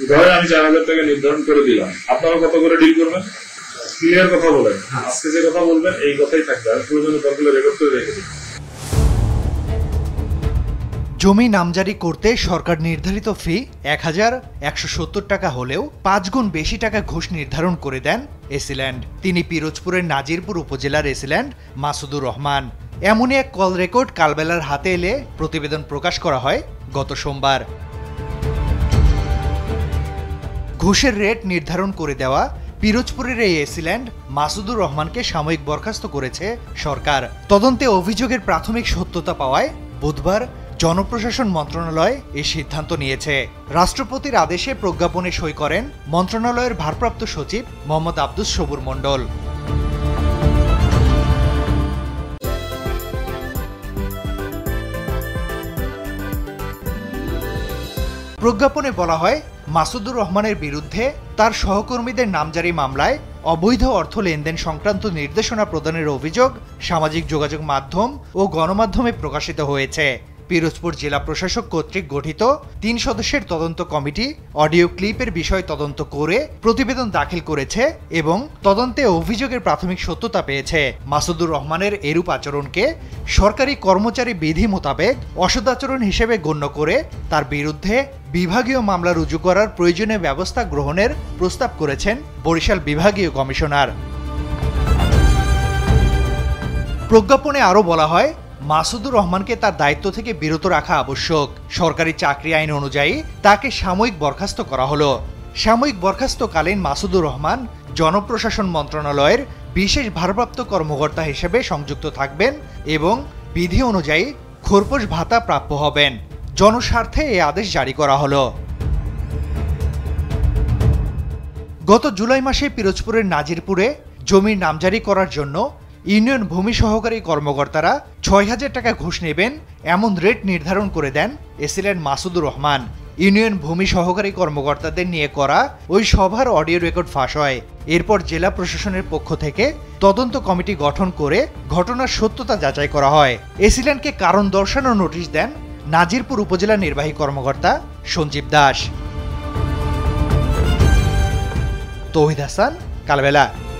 ধরেন আমি 4,000 টাকা নির্ধারণ করে দিলাম, আপনারা কত করে ডিল করবেন? ক্লিয়ার কথা বলেন, আজকে যে কথা বলবেন এই কথাই থাকবে, আর প্রয়োজনে দরকার রেকর্ড করে রেখে দিন। জমি নামজারি করতে সরকার নির্ধারিত ফি 1,170 টাকা হলেও 5 গুণ বেশি টাকা ঘুষ নির্ধারণ করে দেন এসিল্যান্ড। তিনি পিরোজপুরের নাজিরপুর উপজেলার এসিল্যান্ড মাসুদুর রহমান। এমনই এক কল রেকর্ড কালবেলার হাতে এলে প্রতিবেদন প্রকাশ করা হয় গত সোমবার। ঘুষের রেট নির্ধারণ করে দেওয়া পিরোজপুরের এই এসিল্যান্ড মাসুদুর রহমানকে সাময়িক বরখাস্ত করেছে সরকার। তদন্তে অভিযোগের প্রাথমিক সত্যতা পাওয়ায় বুধবার জনপ্রশাসন মন্ত্রণালয় এই সিদ্ধান্ত নিয়েছে। রাষ্ট্রপতির আদেশে প্রজ্ঞাপনে সই করেন মন্ত্রণালয়ের ভারপ্রাপ্ত সচিব মোহাম্মদ আব্দুস সবুর মণ্ডল। প্রজ্ঞাপনে বলা হয়, মাসুদুর রহমানের বিরুদ্ধে তার সহকর্মীদের নামজারি মামলায় অবৈধ অর্থ লেনদেন সংক্রান্ত নির্দেশনা প্রদানের অভিযোগ সামাজিক যোগাযোগ মাধ্যম ও গণমাধ্যমে প্রকাশিত হয়েছে। পিরোজপুর জেলা প্রশাসক কর্তৃক গঠিত 3 সদস্যের তদন্ত কমিটি অডিও ক্লিপের বিষয় তদন্ত করে প্রতিবেদন দাখিল করেছে এবং তদন্তে অভিযোগের প্রাথমিক সত্যতা পেয়েছে। মাসুদুর রহমানের এরূপ আচরণকে সরকারি কর্মচারী বিধি মোতাবেক অসদাচরণ হিসেবে গণ্য করে তার বিরুদ্ধে বিভাগীয় মামলা রুজু করার প্রয়োজনীয় ব্যবস্থা গ্রহণের প্রস্তাব করেছেন বরিশাল বিভাগীয় কমিশনার। প্রজ্ঞাপনে আরও বলা হয়, মাসুদুর রহমানকে তার দায়িত্ব থেকে বিরত রাখা আবশ্যক। সরকারি চাকরি আইন অনুযায়ী তাকে সাময়িক বরখাস্ত করা হলো। সাময়িক বরখাস্তকালীন মাসুদুর রহমান জনপ্রশাসন মন্ত্রণালয়ের বিশেষ ভারপ্রাপ্ত কর্মকর্তা হিসেবে সংযুক্ত থাকবেন এবং বিধি অনুযায়ী খোরপোশ ভাতা প্রাপ্য হবেন। জনস্বার্থে এই আদেশ জারি করা হলো। গত জুলাই মাসে পিরোজপুরের নাজিরপুরে জমির নামজারি করার জন্য ইউনিয়ন ভূমি সহকারী কর্মকর্তারা 6,000 টাকা ঘুষ নেবেন এমন রেট নির্ধারণ করে দেন এসিল্যান্ড মাসুদুর রহমান। ইউনিয়ন ভূমি সহকারী কর্মকর্তাদের নিয়ে করা ওই সভার অডিও রেকর্ড ফাঁস হয়। এরপর জেলা প্রশাসনের পক্ষ থেকে তদন্ত কমিটি গঠন করে ঘটনার সত্যতা যাচাই করা হয়। এসিল্যান্ডকে কারণ দর্শানোর নোটিশ দেন নাজিরপুর উপজেলা নির্বাহী কর্মকর্তা সঞ্জীব দাস। তৌহিদ হাসান, কালবেলা।